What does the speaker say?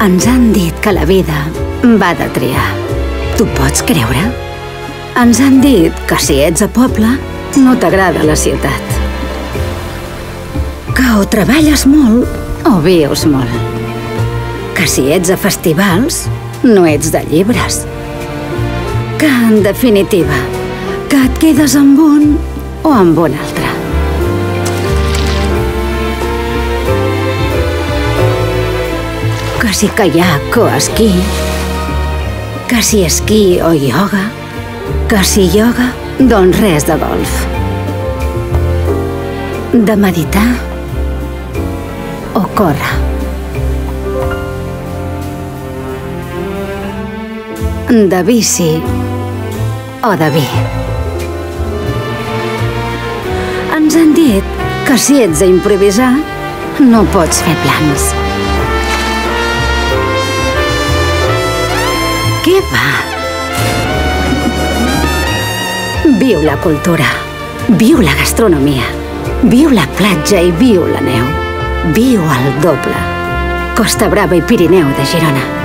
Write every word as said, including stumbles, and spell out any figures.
Ens han dit que la vida va de triar. Tu pots creure? Ens han dit que si ets a poble no t'agrada la ciutat. Que o treballes molt o vius molt. Que si ets a festivals no ets de llibres. Que, en definitiva, que et quedes amb un o amb un altre. Que si caiac o esquí, que si esquí o ioga, que si ioga, doncs res de golf. De meditar o córrer. De bici o de vi. Ens han dit que si ets a improvisar no pots fer plans. Què va? Viu la cultura, viu la gastronomia, viu la platja i viu la neu. Viu al doble. Costa Brava i Pirineu de Girona.